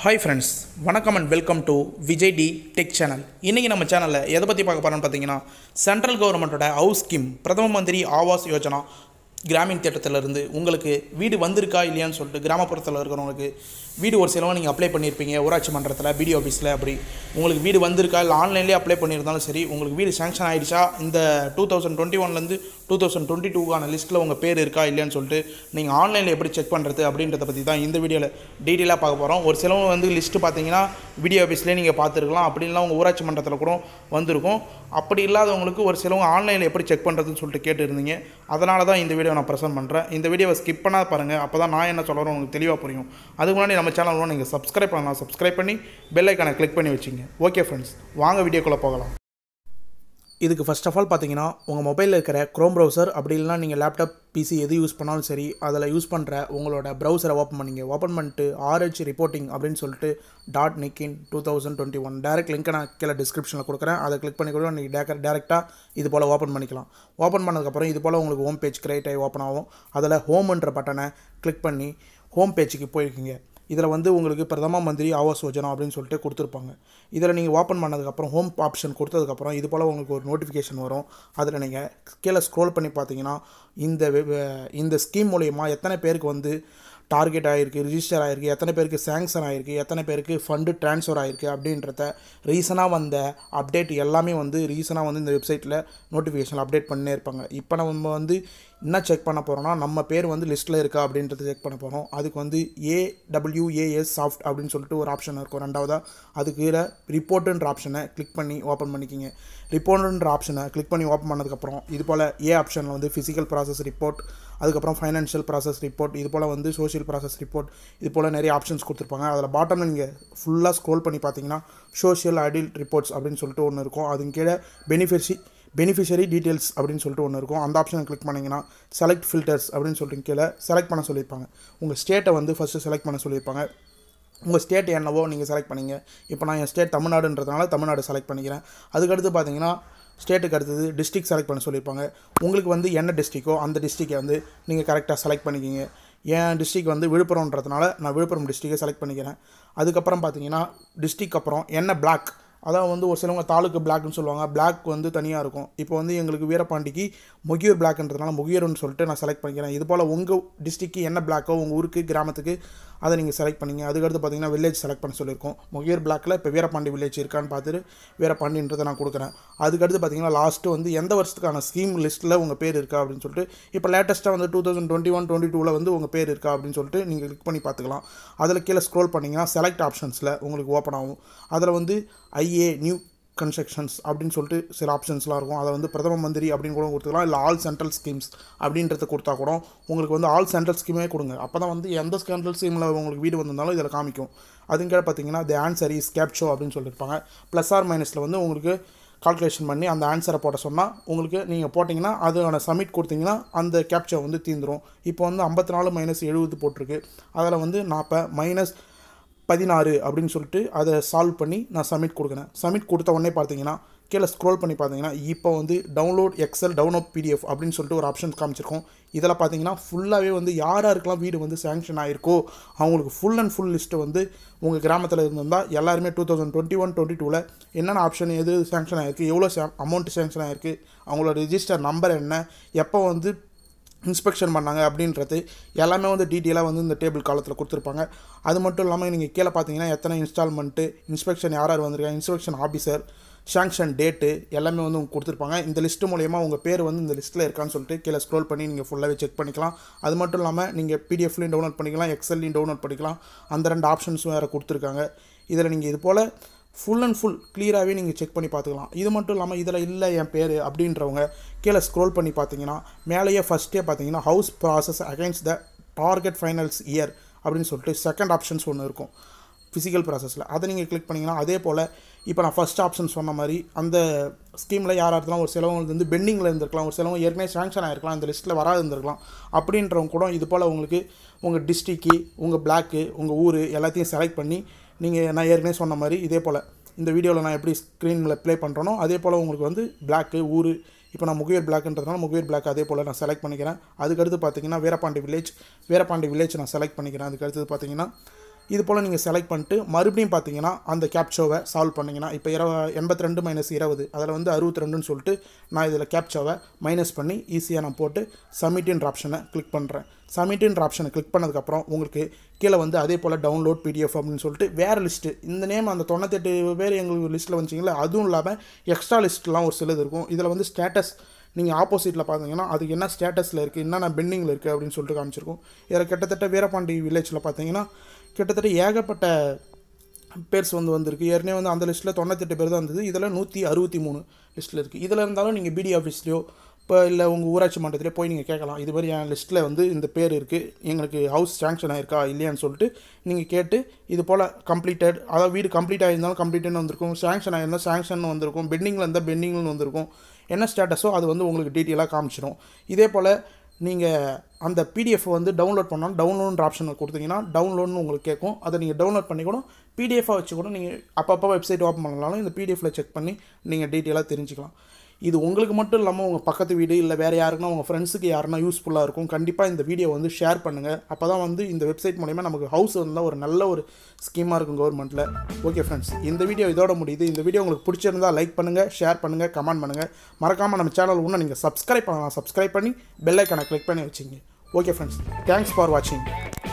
Hi friends, வணக்கம் and welcome to Vijay D tech channel. இன்றைக்கி நம்ம சேனலில் எதை பற்றி பார்க்க போகிறோம்னு பார்த்தீங்கன்னா, சென்ட்ரல் கவர்மெண்ட்டோட ஹவுஸ் ஸ்கீம் பிரதம மந்திரி ஆவாஸ் யோஜனா கிராமின் திட்டத்திலிருந்து உங்களுக்கு வீடு வந்திருக்கா இல்லையான்னு சொல்லிட்டு கிராமப்புறத்தில் இருக்கிறவங்களுக்கு வீடு ஒரு சிலவங்க நீங்கள் அப்ளை பண்ணியிருப்பீங்க ஊராட்சி மன்றத்தில் பிடிஓ ஆஃபீஸில். அப்படி உங்களுக்கு வீடு வந்திருக்கா இல்லை ஆன்லைன்லேயே அப்ளை பண்ணியிருந்தாலும் சரி, உங்களுக்கு வீடு சேங்ஷன் ஆகிடுச்சா, இந்த 2021 2022 லிஸ்ட்டில் உங்கள் பேர் இருக்கா இல்லையான்னு சொல்லிட்டு நீங்கள் ஆன்லைனில் எப்படி செக் பண்ணுறது அப்படின்றத பற்றி தான் இந்த வீடியோவில் டீட்டெயிலாக பார்க்க போகிறோம். ஒரு சிலவங்க வந்து லிஸ்ட்டு பார்த்தீங்கன்னா பிடிஓ ஆஃபீஸ்லேயே நீங்கள் பார்த்துருக்கலாம், அப்படி இல்லைனா உங்கள் ஊராட்சி மன்றத்தில் கூட வந்திருக்கும். அப்படி இல்லாதவங்களுக்கு ஒரு சிலவங்க ஆன்லைனில் எப்படி செக் பண்ணுறதுன்னு சொல்லிட்டு கேட்டுருந்தீங்க. அதனால தான் இந்த வீடியோ நான் ப்ரெசென்ட் பண்ணுறேன். இந்த வீடியோவை ஸ்கிப் பண்ணாத பாருங்கள், அப்போ தான் நான் என்ன சொல்கிறேன் உங்களுக்கு தெளிவாக புரியும். அதுக்கு முன்னாடி நம்ம சேனலில் நீங்கள் சப்ஸ்கிரைப் பண்ணலாம், சப்ஸ்கிரைப் பண்ணி பெல் ஐக்கானை கிளிக் பண்ணி வச்சுங்க. ஓகே ஃப்ரெண்ட்ஸ், வாங்க வீடியோக்குள்ளே போகலாம். இதுக்கு ஃபஸ்ட் ஆஃப் ஆல் பார்த்தீங்கன்னா, உங்கள் மொபைலில் இருக்கிற க்ரோம் ப்ரௌசர் அப்படி இல்லைனா நீங்கள் லேப்டாப் பிசி எது யூஸ் பண்ணாலும் சரி, அதில் யூஸ் பண்ணுற உங்களோட ப்ரௌசரை ஓப்பன் பண்ணிங்க. ஓப்பன் பண்ணிட்டு RH ரிப்போர்ட்டிங் அப்படின்னு சொல்லிட்டு .nic/2021 டேரக்ட் லிங்க்கை நான் கீழே டிஸ்கிரிப்ஷனில் கொடுக்குறேன். அதை கிளிக் பண்ணி கூட நீங்கள் டேரெக்டாக இது போல் ஓப்பன் பண்ணிக்கலாம். ஓப்பன் பண்ணதுக்கப்புறம் இது போல் உங்களுக்கு ஹோம் பேஜ் கிரியேட் ஆகி ஓப்பன் ஆகும். அதில் ஹோம்ன்ற பட்டனை கிளிக் பண்ணி ஹோம் பேஜுக்கு போயிருக்கீங்க. இதில் வந்து உங்களுக்கு பிரதம மந்திரி ஆவாஸ் யோஜனா அப்படின்னு சொல்லிட்டு கொடுத்துருப்பாங்க. இதில் நீங்கள் ஓப்பன் பண்ணதுக்கப்புறம் ஹோம் ஆப்ஷன் கொடுத்ததுக்கப்புறம் இது போல் உங்களுக்கு ஒரு நோட்டிஃபிகேஷன் வரும். அதில் நீங்கள் கீழே ஸ்க்ரோல் பண்ணி பார்த்தீங்கன்னா, இந்த ஸ்கீம் மூலயமா எத்தனை பேருக்கு வந்து டார்கெட் ஆகிருக்கு, ரிஜிஸ்டர் ஆகிருக்கு, எத்தனை பேருக்கு சேங்ஷன் ஆகிருக்கு, எத்தனை பேருக்கு ஃபண்டு ட்ரான்ஸ்ஃபர் ஆகிருக்கு அப்படின்றத ரீசனாக வந்த அப்டேட் எல்லாமே வந்து ரீசனாக வந்து இந்த வெப்சைட்டில் நோட்டிஃபிகேஷன் அப்டேட் பண்ணே இருப்பாங்க. இப்போ நம்ம வந்து என்ன செக் பண்ண போகிறோம்னா, நம்ம பேர் வந்து லிஸ்ட்டில் இருக்கா அப்படின்றத செக் பண்ண போகிறோம். அதுக்கு வந்து AWAS சாஃப்ட் அப்படின்னு சொல்லிட்டு ஒரு ஆப்ஷன் இருக்கும். ரெண்டாவதாக அதுக்கு கீழே ரிப்போர்ட்டுன்ற ஆப்ஷனை கிளிக் பண்ணி ஓப்பன் பண்ணிக்கிங்க. ரிப்போர்ட்டுன்ற ஆப்ஷனை கிளிக் பண்ணி ஓப்பன் பண்ணதுக்கப்புறம் இது போல் ஆப்ஷனில் வந்து ஃபிசிக்கல் ப்ராசஸ் ரிப்போர்ட், அதுக்கப்புறம் ஃபைனான்ஷியல் ப்ராசஸ் ரிப்போர்ட், இது போல் வந்து சோஷியல் ப்ராசஸ் ரிப்போர்ட், இது போல் நிறைய ஆப்ஷன்ஸ் கொடுத்துருப்பாங்க. அதில் பாட்டமில் நீங்கள் ஃபுல்லாக ஸ்க்ரோல் பண்ணி பார்த்தீங்கன்னா சோஷியல் அடல்ட் ரிப்போர்ட்ஸ் அப்படின்னு சொல்லிட்டு ஒன்று இருக்கும். அதுக்கு கீழே பெனிஃபிஷரி டீட்டெயில்ஸ் அப்படின்னு சொல்லிட்டு ஒன்று இருக்கும். அந்த ஆப்ஷனை கிளிக் பண்ணிங்கன்னா செலக்ட் ஃபில்டர்ஸ் அப்படின்னு சொல்லிட்டு கீழே செலக்ட் பண்ண சொல்லியிருப்பாங்க. உங்கள் ஸ்டேட்டை வந்து ஃபஸ்ட்டு செலக்ட் பண்ண சொல்லியிருப்பாங்க. உங்கள் ஸ்டேட் என்னவோ நீங்கள் செலக்ட் பண்ணிங்க. இப்போ நான் என் ஸ்டேட் தமிழ்நாடுன்றதுனால தமிழ்நாடு செலக்ட் பண்ணிக்கிறேன். அதுக்கடுத்து பார்த்தீங்கன்னா ஸ்டேட்டுக்கு அடுத்தது டிஸ்ட்ரிக்ட் செலக்ட் பண்ண சொல்லியிருப்பாங்க. உங்களுக்கு வந்து என்ன டிஸ்ட்ரிக்கோ அந்த டிஸ்ட்ரிக்கை வந்து நீங்கள் கரெக்டாக செலக்ட் பண்ணிக்கிங்க. என் டிஸ்ட்ரிக் வந்து விழுப்புரம்ன்றதுனால நான் விழுப்புரம் டிஸ்ட்ரிக்கை செலக்ட் பண்ணிக்கிறேன். அதுக்கப்புறம் பார்த்தீங்கன்னா டிஸ்ட்ரிக் அப்புறம் என்ன பிளாக், அதான் வந்து ஒரு சிலவங்க தாலுக்கு பிளாக்னு சொல்லுவாங்க. பிளாக் வந்து தனியாக இருக்கும். இப்போ வந்து எங்களுக்கு வீரபாண்டிக்கு மொகியூர் பிளாக்ன்றதுனால மொகியூர்னு சொல்லிட்டு நான் செலக்ட் பண்ணிக்கிறேன். இது போல் உங்கள் டிஸ்ட்ரிக்கு என்ன பிளாக்கோ உங்கள் ஊருக்கு கிராமத்துக்கு அதை நீங்கள் செலக்ட் பண்ணிங்க. அதுக்கடுத்து பார்த்தீங்கன்னா வில்லேஜ் செலக்ட் பண்ண சொல்லியிருக்கோம். மொகியூர் பிளாக்கில் இப்போ வீரபாண்டி வில்லேஜ் இருக்கான்னு பார்த்துட்டு வீரபாண்டின்றதை நான் கொடுக்குறேன். அதுக்கடுத்து பார்த்தீங்கன்னா லாஸ்ட்டு வந்து எந்த வருஷத்துக்கான ஸ்கீம் லிஸ்ட்டில் உங்கள் பேர் இருக்கா அப்படின்னு சொல்லிட்டு, இப்போ லேட்டஸ்ட்டாக வந்து 2021-22 வந்து உங்கள் பேர் இருக்கா அப்படின்னு சொல்லிட்டு நீங்கள் கிளிக் பண்ணி பார்த்துக்கலாம். அதில் கீழே ஸ்க்ரோல் பண்ணிங்கன்னா செலக்ட் ஆப்ஷன்ஸில் உங்களுக்கு ஓப்பன் ஆகும். அதில் வந்து நியூ கன்ஸ்ட்ரக்ஷன்ஸ் அப்படின்னு சொல்லிட்டு சில ஆப்ஷன்ஸ்லாம் இருக்கும். அதை வந்து பிரதம மந்திரி அப்படின்னு கூட கொடுத்துக்கலாம், இல்லை ஆல் சென்ட்ரல் ஸ்கீம்ஸ் அப்படின்றத கொடுத்தா கூட உங்களுக்கு வந்து ஆல் சென்ட்ரல் ஸ்கீமே கொடுங்க. அப்போ தான் வந்து எந்த சென்ட்ரல் ஸ்கீமில் உங்களுக்கு வீடு வந்திருந்தாலும் இதில் காமிக்கும். அதுங்க பார்த்தீங்கன்னா தி ஆன்சர் இஸ் கேப்சோ அப்படின்னு சொல்லியிருப்பாங்க. ப்ளஸ் ஆர் மைனஸில் வந்து உங்களுக்கு கால்குலேஷன் பண்ணி அந்த ஆன்சரை போட சொன்னால் உங்களுக்கு நீங்கள் போட்டிங்கன்னா அதுக்கான சப்மிட் கொடுத்தீங்கன்னா அந்த கேப்சோ வந்து தீர்ந்துடும். இப்போ வந்து 54 - 70 போட்டிருக்கு. அதில் வந்து 40 - 16 அப்படின்னு சொல்லிட்டு அதை சால்வ் பண்ணி நான் சப்மிட் கொடுக்குறேன். சப்மிட் கொடுத்த உடனே பார்த்தீங்கன்னா கீழே ஸ்க்ரோல் பண்ணி பார்த்தீங்கன்னா இப்போ வந்து டவுன்லோட் எக்ஸல் டவுன்லோட் PDF அப்படின்னு சொல்லிட்டு ஒரு ஆப்ஷன் காமிச்சிருக்கோம். இதில் பார்த்தீங்கன்னா ஃபுல்லாகவே வந்து யாருக்கெல்லாம் வீடு வந்து சேங்ஷன் ஆகிருக்கோ அவங்களுக்கு ஃபுல் அண்ட் ஃபுல் லிஸ்ட்டு வந்து உங்கள் கிராமத்தில் இருந்திருந்தால் எல்லாருமே 2021-22 என்னென்ன ஆப்ஷன் எது சேங்ஷன் ஆகிருக்கு, எவ்வளோ அமௌண்ட் சேங்ஷன் ஆகிருக்கு, அவங்களோட ரிஜிஸ்டர் நம்பர் என்ன, எப்போ வந்து இன்ஸ்பெக்ஷன் பண்ணாங்க அப்படின்றது எல்லாமே வந்து டீட்டெயிலாக வந்து இந்த டேபிள் காலத்தில் கொடுத்துருப்பாங்க. அது மட்டும் இல்லாமல் நீங்கள் கீழே பார்த்தீங்கன்னா எத்தனை இன்ஸ்டால்மெண்ட்டு, இன்ஸ்பெக்ஷன் யார் வந்திருக்காங்க, இன்ஸ்பெக்ஷன் ஆஃபீஸர், சாங்ஷன் டேட்டு எல்லாமே வந்து உங்களுக்கு கொடுத்துருப்பாங்க. இந்த லிஸ்ட்டு மூலயமா உங்கள் பேர் வந்து இந்த லிஸ்ட்டில் இருக்கான்னு சொல்லிட்டு கீழே ஸ்க்ரோல் பண்ணி நீங்கள் ஃபுல்லாகவே செக் பண்ணிக்கலாம். அது மட்டும் இல்லாமல் நீங்கள் PDFலையும் டவுன்லோட் பண்ணிக்கலாம், எக்ஸல்லையும் டவுன்லோட் பண்ணிக்கலாம். அந்த 2 ஆப்ஷன்ஸும் வேறு கொடுத்துருக்காங்க. இதில் நீங்கள் இது போல் ஃபுல் அண்ட் ஃபுல் கிளியராகவே நீங்கள் செக் பண்ணி பார்த்துக்கலாம். இது மட்டும் இல்லாமல் இதில் இல்லை என் பேர் அப்படின்றவங்க கீழே ஸ்க்ரோல் பண்ணி பார்த்தீங்கன்னா மேலேயே ஃபஸ்ட்டே பார்த்தீங்கன்னா house process against the target finals year அப்படின்னு சொல்லிட்டு செகண்ட் ஆப்ஷன்ஸ் ஒன்று இருக்கும் ஃபிசிக்கல் ப்ராசஸில். அதை நீங்கள் கிளிக் பண்ணிங்கன்னா அதே போல் இப்போ நான் ஃபஸ்ட் ஆப்ஷன் சொன்ன மாதிரி அந்த ஸ்கீமில் யாராக இருந்தாலும் ஒரு சிலவங்க வந்து பெண்டிங்கில் இருந்திருக்கலாம், ஒரு சிலவங்க ஏற்கனவே சேங்ஷன் ஆகிருக்கலாம், இந்த லிஸ்ட்டில் வராது இருந்திருக்கலாம். அப்படின்றவங்க கூட இது போல் உங்களுக்கு உங்கள் டிஸ்ட்ரிக்கு, உங்கள் பிளாக்கு, உங்கள் ஊர் எல்லாத்தையும் செலக்ட் பண்ணி நீங்கள் நான் ஏற்கனவே சொன்ன மாதிரி இதே போல் இந்த வீடியோவில் நான் எப்படி ஸ்க்ரீனில் ப்ளே பண்ணுறேனோ அதே போல் உங்களுக்கு வந்து பிளாக்கு ஊர், இப்போ நான் முகவேர் பிளாக்ன்றதுனால முகவேர் பிளாக் அதே போல் நான் செலக்ட் பண்ணிக்கிறேன். அதுக்கடுத்து பார்த்தீங்கன்னா வீரபாண்டி வில்லேஜ் நான் செலக்ட் பண்ணிக்கிறேன். அதுக்கடுத்து பார்த்தீங்கன்னா இது போல் நீங்கள் செலக்ட் பண்ணிட்டு மறுபடியும் பார்த்தீங்கன்னா அந்த கேப்சாவை சால்வ் பண்ணிங்கன்னா இப்போ 82 - 20 அதில் வந்து 62ன்னு சொல்லிட்டு நான் இதில் கேப்சாவை மைனஸ் பண்ணி ஈஸியாக நான் போட்டு சப்மிட்ன்ற ஆப்ஷனை கிளிக் பண்ணுறேன். சப்மிட்ன்ற ஆப்ஷனை கிளிக் பண்ணதுக்கப்புறம் உங்களுக்கு கீழே வந்து அதே போல் டவுன்லோட் பிடிஎஃப் அப்படின்னு சொல்லிட்டு வேறு லிஸ்ட்டு இந்த நேம் அந்த 98 பேர் எங்களுக்கு லிஸ்ட்டில் வந்துச்சிங்களா, அதுவும் இல்லாமல் எக்ஸ்ட்ரா லிஸ்ட்லாம் ஒரு சிலது இருக்கும். இதில் வந்து ஸ்டேட்டஸ் நீங்கள் ஆப்போசிட்டில் பார்த்தீங்கன்னா அதுக்கு என்ன ஸ்டேட்டஸில் இருக்குது, என்னென்ன பெண்டிங்கில் இருக்குது அப்படின்னு சொல்லிட்டு காமிச்சிருக்கும். இதில் கிட்டத்தட்ட வீரபாண்டி வில்லேஜில் பார்த்தீங்கன்னா கிட்டத்தட்ட ஏகப்பட்ட பேர்ஸ் வந்திருக்கு. ஏற்கனவே வந்து அந்த லிஸ்ட்டில் 98 பேர் தான் இருந்தது. இதில் 163 லிஸ்ட்டில் இருக்குது. இதில் இருந்தாலும் நீங்கள் பிடி ஆஃபீஸ்லையோ இப்போ இல்லை உங்கள் ஊராட்சி மன்றத்திலே போய் நீங்கள் கேட்கலாம். இது மாதிரி என் லிஸ்ட்டில் வந்து இந்த பேர் இருக்குது, எங்களுக்கு ஹவுஸ் சேங்ஷன் ஆயிருக்கா இல்லையான்னு சொல்லிட்டு நீங்கள் கேட்டு இது போல் கம்ப்ளீட்டட், அதாவது வீடு கம்ப்ளீட் ஆகியிருந்தாலும் கம்ப்ளீட்டுன்னு வந்திருக்கும், சேங்ஷன் ஆகியிருந்தால் சேங்ஷன் வந்திருக்கும், பெண்டிங்கில் இருந்தால் பெண்டிங்னு வந்திருக்கும். என்ன ஸ்டேட்டஸோ அது வந்து உங்களுக்கு டீட்டெயிலாக காமிச்சிடும். இதே போல் நீங்கள் அந்த பிடிஎஃப் வந்து டவுன்லோட் பண்ணாலும் டவுன்லோடுன்ற ஆப்ஷனை கொடுத்தீங்கன்னா டவுன்லோட்னு உங்களுக்கு கேட்கும். அதை நீங்கள் டவுன்லோட் பண்ணி கூட பிடிஎஃபாக வச்சு கூட நீங்கள் அப்பப்போ வெப்சைட் ஓப்பன் பண்ணலாலும் இந்த பிடிஎஃப்பில் செக் பண்ணி நீங்கள் டீட்டெயிலாக தெரிஞ்சுக்கலாம். இது உங்களுக்கு மட்டும் இல்லாமல் உங்கள் பக்கத்து வீடு இல்லை வேறு யாருக்குன்னா உங்கள் ஃப்ரெண்ட்ஸுக்கு யாருன்னா யூஸ்ஃபுல்லாக இருக்கும். கண்டிப்பாக இந்த வீடியோ வந்து ஷேர் பண்ணுங்கள். அப்போ தான் வந்து இந்த வெப்சைட் மூலிமா நமக்கு ஹவுஸ் வந்தால் ஒரு நல்ல ஒரு ஸ்கீமாக இருக்கும் கவர்மெண்ட்டில். ஓகே ஃப்ரெண்ட்ஸ், இந்த வீடியோ இதோட முடியுது. இந்த வீடியோ உங்களுக்கு பிடிச்சிருந்தால் லைக் பண்ணுங்கள், ஷேர் பண்ணுங்கள், கமெண்ட் பண்ணுங்கள். மறக்காமல் நம்ம சேனல் இன்னும் நீங்கள் சப்ஸ்கிரைப் பண்ணலாம். சப்ஸ்கிரைப் பண்ணி பெல் ஐக்கானை கிளிக் பண்ணி வச்சுங்க. ஓகே ஃப்ரெண்ட்ஸ், தேங்க்ஸ் ஃபார் வாட்சிங்.